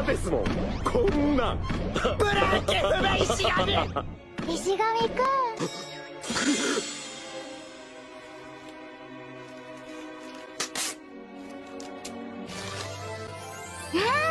ですもん、こんなん。 ブラーケ不明石神。 石神くん。あ